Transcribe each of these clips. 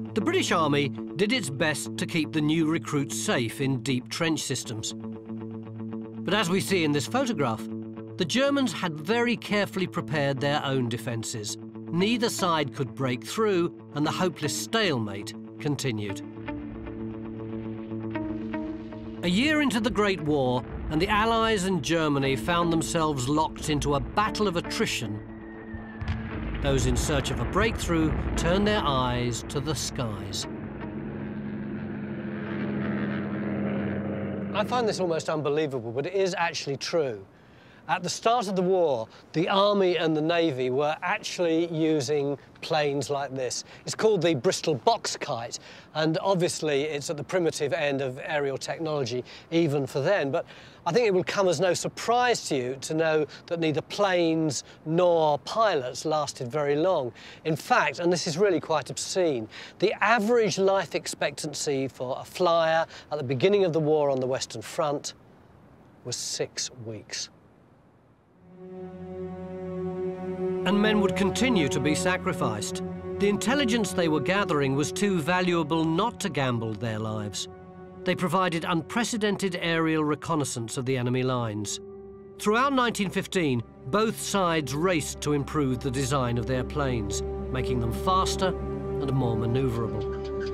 The British Army did its best to keep the new recruits safe in deep trench systems. But as we see in this photograph, the Germans had very carefully prepared their own defences. Neither side could break through, and the hopeless stalemate continued. A year into the Great War, and the Allies and Germany found themselves locked into a battle of attrition. Those in search of a breakthrough turned their eyes to the skies. I find this almost unbelievable, but it is actually true. At the start of the war, the Army and the Navy were actually using planes like this. It's called the Bristol box kite, and obviously it's at the primitive end of aerial technology, even for then. But I think it will come as no surprise to you to know that neither planes nor pilots lasted very long. In fact, and this is really quite obscene, the average life expectancy for a flyer at the beginning of the war on the Western Front was 6 weeks. And men would continue to be sacrificed. The intelligence they were gathering was too valuable not to gamble their lives. They provided unprecedented aerial reconnaissance of the enemy lines. Throughout 1915, both sides raced to improve the design of their planes, making them faster and more maneuverable.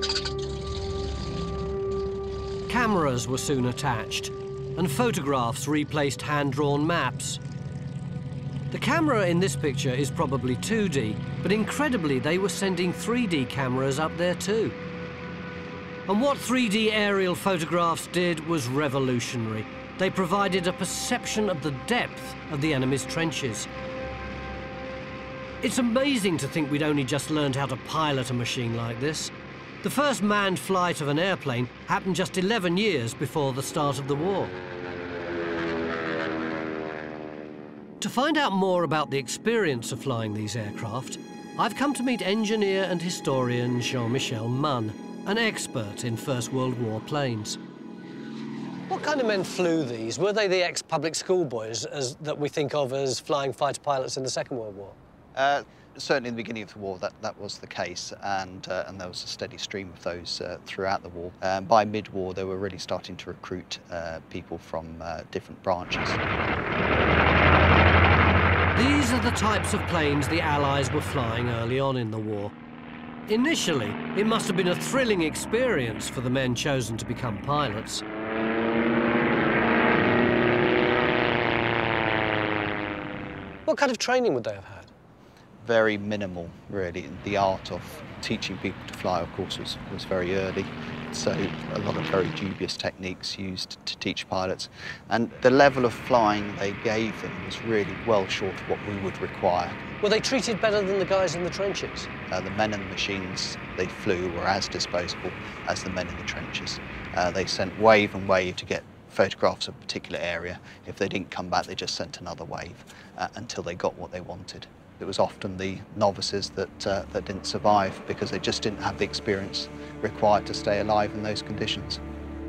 Cameras were soon attached, and photographs replaced hand-drawn maps. The camera in this picture is probably 2D, but incredibly they were sending 3D cameras up there too. And what 3D aerial photographs did was revolutionary. They provided a perception of the depth of the enemy's trenches. It's amazing to think we'd only just learned how to pilot a machine like this. The first manned flight of an airplane happened just 11 years before the start of the war. To find out more about the experience of flying these aircraft, I've come to meet engineer and historian Jean-Michel Munn, an expert in First World War planes. What kind of men flew these? Were they the ex-public school boys that we think of as flying fighter pilots in the Second World War? Certainly in the beginning of the war, that was the case, and there was a steady stream of those throughout the war. By mid-war, they were really starting to recruit people from different branches. These are the types of planes the Allies were flying early on in the war. Initially, it must have been a thrilling experience for the men chosen to become pilots. What kind of training would they have had? Very minimal, really. The art of teaching people to fly, of course, was very early. So a lot of very dubious techniques used to teach pilots. And the level of flying they gave them was really well short of what we would require. Were they treated better than the guys in the trenches? The men in the machines they flew were as disposable as the men in the trenches. They sent wave and wave to get photographs of a particular area. If they didn't come back, they just sent another wave until they got what they wanted. It was often the novices that didn't survive because they just didn't have the experience required to stay alive in those conditions.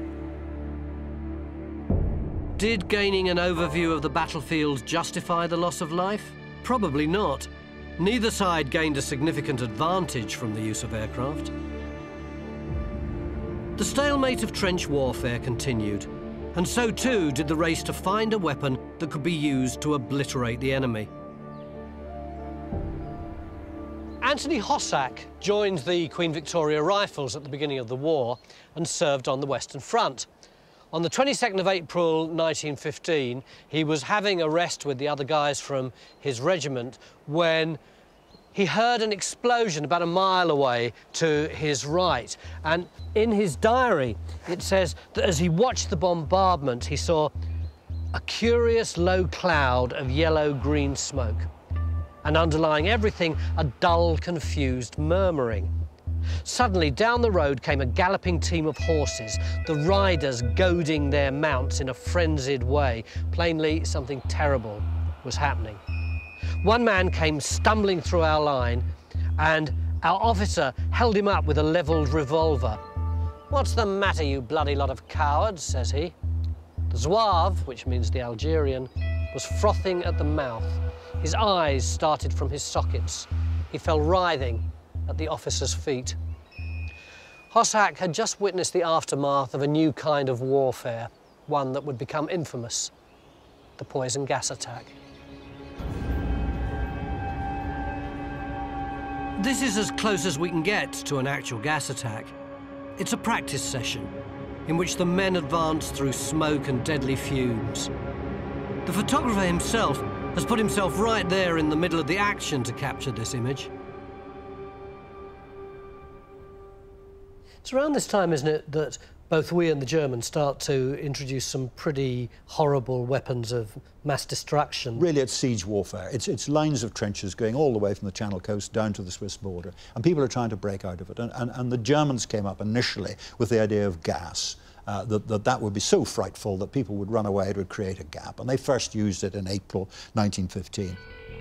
Did gaining an overview of the battlefield justify the loss of life? Probably not. Neither side gained a significant advantage from the use of aircraft. The stalemate of trench warfare continued, and so too did the race to find a weapon that could be used to obliterate the enemy. Anthony Hossack joined the Queen Victoria Rifles at the beginning of the war and served on the Western Front. On the 22nd of April 1915, he was having a rest with the other guys from his regiment when he heard an explosion about a mile away to his right. And in his diary, it says that as he watched the bombardment, he saw a curious low cloud of yellow-green smoke, and underlying everything, a dull, confused murmuring. Suddenly, down the road came a galloping team of horses, the riders goading their mounts in a frenzied way. Plainly, something terrible was happening. One man came stumbling through our line, and our officer held him up with a levelled revolver. "What's the matter, you bloody lot of cowards?" says he. The Zouave, which means the Algerian, was frothing at the mouth. His eyes started from his sockets. He fell writhing at the officer's feet. Hossack had just witnessed the aftermath of a new kind of warfare, one that would become infamous, the poison gas attack. This is as close as we can get to an actual gas attack. It's a practice session in which the men advance through smoke and deadly fumes. The photographer himself has put himself right there in the middle of the action to capture this image. It's around this time, isn't it, that both we and the Germans start to introduce some pretty horrible weapons of mass destruction. Really, it's siege warfare. It's lines of trenches going all the way from the Channel coast down to the Swiss border, and people are trying to break out of it. And the Germans came up initially with the idea of gas, that would be so frightful that people would run away, it would create a gap. And they first used it in April 1915.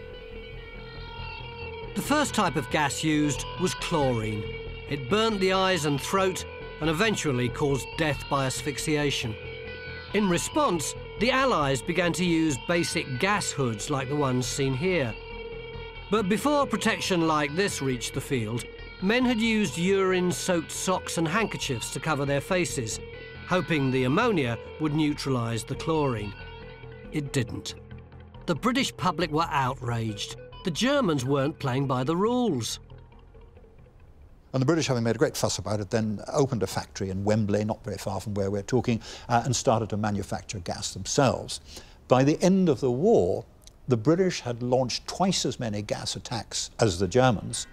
The first type of gas used was chlorine. It burnt the eyes and throat and eventually caused death by asphyxiation. In response, the Allies began to use basic gas hoods like the ones seen here. But before protection like this reached the field, men had used urine-soaked socks and handkerchiefs to cover their faces, hoping the ammonia would neutralise the chlorine. It didn't. The British public were outraged. The Germans weren't playing by the rules. And the British, having made a great fuss about it, then opened a factory in Wembley, not very far from where we're talking, and started to manufacture gas themselves. By the end of the war, the British had launched twice as many gas attacks as the Germans.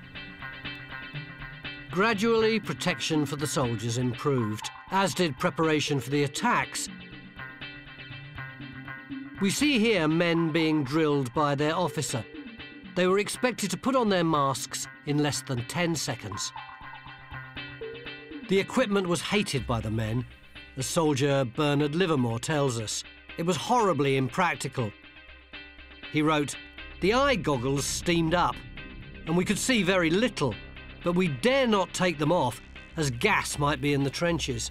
Gradually, protection for the soldiers improved, as did preparation for the attacks. We see here men being drilled by their officer. They were expected to put on their masks in less than 10 seconds. The equipment was hated by the men, as soldier Bernard Livermore tells us. It was horribly impractical. He wrote, "The eye goggles steamed up, and we could see very little, but we dare not take them off, as gas might be in the trenches."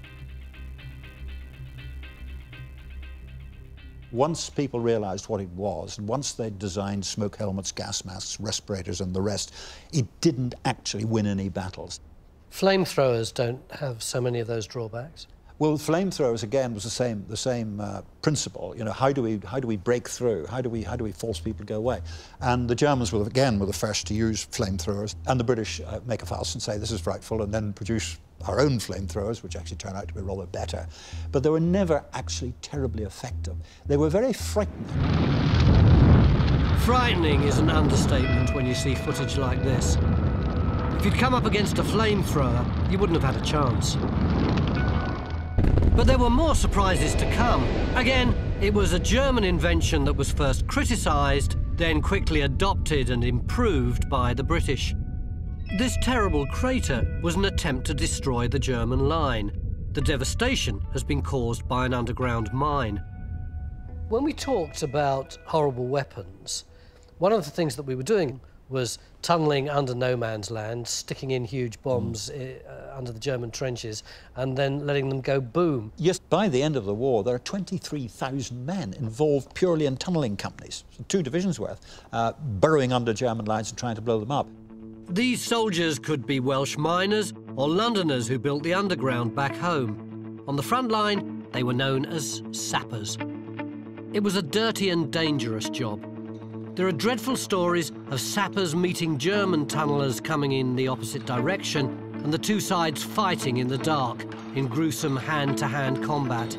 Once people realised what it was, and once they designed smoke helmets, gas masks, respirators and the rest, it didn't actually win any battles. Flamethrowers don't have so many of those drawbacks. Well, flamethrowers again was the same principle. You know, how do we break through? How do we force people to go away? And the Germans were the first to use flamethrowers, and the British make a fuss and say this is frightful, and then produce our own flamethrowers, which actually turned out to be rather better. But they were never actually terribly effective. They were very frightening. Frightening is an understatement when you see footage like this. If you'd come up against a flamethrower, you wouldn't have had a chance. But there were more surprises to come. Again, it was a German invention that was first criticised, then quickly adopted and improved by the British. This terrible crater was an attempt to destroy the German line. The devastation has been caused by an underground mine. When we talked about horrible weapons, one of the things that we were doing was tunnelling under no man's land, sticking in huge bombs under the German trenches, and then letting them go boom. Yes, by the end of the war, there are 23,000 men involved purely in tunnelling companies, so 2 divisions worth, burrowing under German lines and trying to blow them up. These soldiers could be Welsh miners or Londoners who built the underground back home. On the front line, they were known as sappers. It was a dirty and dangerous job. There are dreadful stories of sappers meeting German tunnellers coming in the opposite direction and the two sides fighting in the dark in gruesome hand-to-hand combat.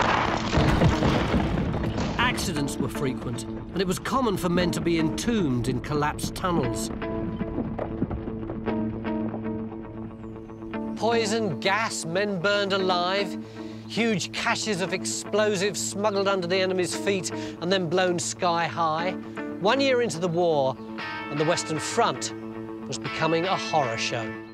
Accidents were frequent, and it was common for men to be entombed in collapsed tunnels. Poison, gas, men burned alive, huge caches of explosives smuggled under the enemy's feet and then blown sky high. 1 year into the war, and the Western Front was becoming a horror show.